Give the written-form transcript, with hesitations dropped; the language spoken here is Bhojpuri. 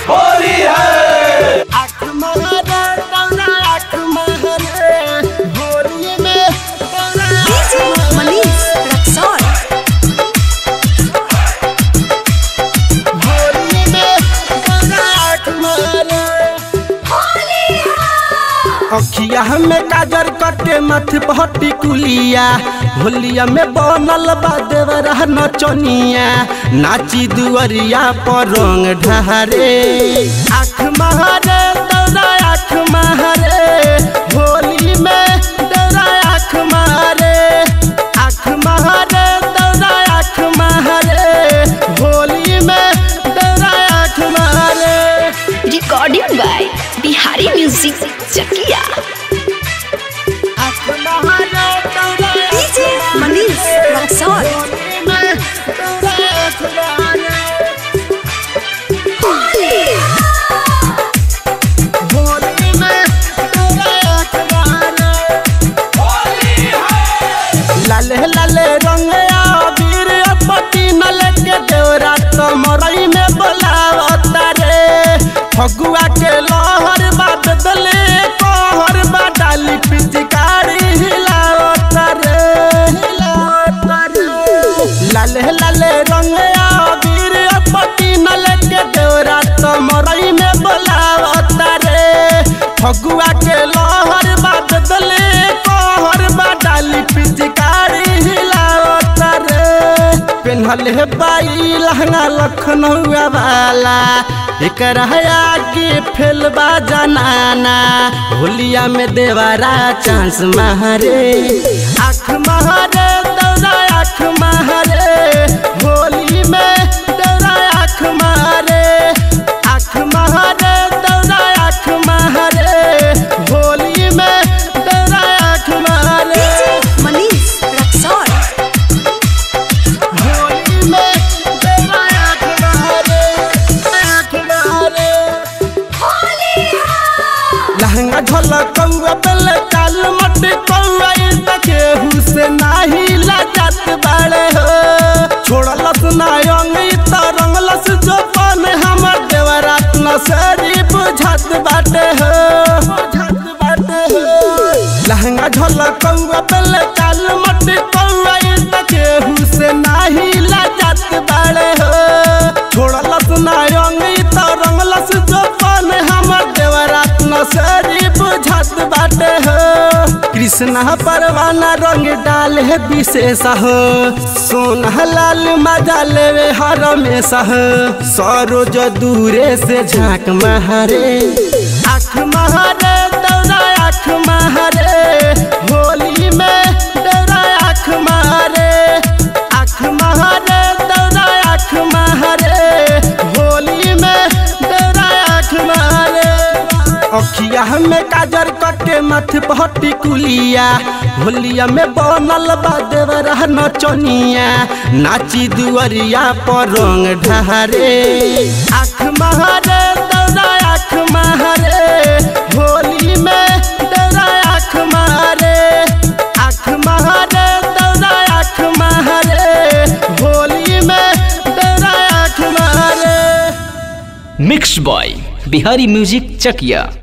होली है। आँख महरे दौरा आँख महरे होली में डीजे मनीष रक्सौल होली में दौरा आँख महरे अखिया में काजर कटे माथे पहटी कुलिया होलिया में बनल बा देवरा नचनिया नाची दुअरिया पर रंग ढहारे आँख महरे दौरा आँख महरे होली में दौरा आँख महरे आँख महरे दौरा आँख महरे होली में दौरा आँख महरे। Recording by Bihari music Chakiya. DJ Manish Raxaul लाले लाले रंग अबीर पति नल के देवरा तो मरई में बोलावता रे फगुआ के लहर बात दले कहर बा डाली पिचकारी हिलावता रे लाले लाले रंग अबीर पति नल के देवरा तो मरई में बोलावता रे फगुआ के लहर बात दले कहर बा डाली पिचकारी हिलावता रे पेन्हले बाई लहंगा लखनऊ वाला एकर आगे फेलबा जनाना होलिया में देवरा चांस मारे आँख महरे दौरा आँख महरे होली में दौरा आँख महरे आँख महरे दौरा आँख महरे होली में दौरा आँख महरे। मनीष रक्सौल होली में दौरा आँख महरे आँख महरे लहंगा झलकौआ बेल काल मट कौआ केहू से नाही लाजत बाड़े हो छोड़लस ना अंग त रंगलस जोपन हमर देवरात नसरी बुझत बाटे हो लहंगा झलकौआ बेल काल मट कौआ केहू से नाही लाजत बाड़े हो छोड़लस ना अंग त रंगलस जोपन हमर देवरात नसरी बुझत बाटे हो कृष्णा परवाना रंग डाल है विशेष हो सोना लाल मजा लेवे हर में सह सरोज दूरे से झांक महरे आँख महरे दौरा आँख महरे होली में दौरा आँख महरे आँख महरे दौरा आँख महरे होली में दौरा आँख महरे अखिया में काजर कटे माथे पहटी कुलिया होलिया में बनल बा देवरा नचनिया नाची दुअरिया पर रंग ढहारे आँख महरे दौरा आँख महरे होली में दौरा आँख महरे आँख महरे दौरा आँख महरे होली में दौरा आँख महरे। मिक्स बॉय बिहारी म्यूजिक चकिया।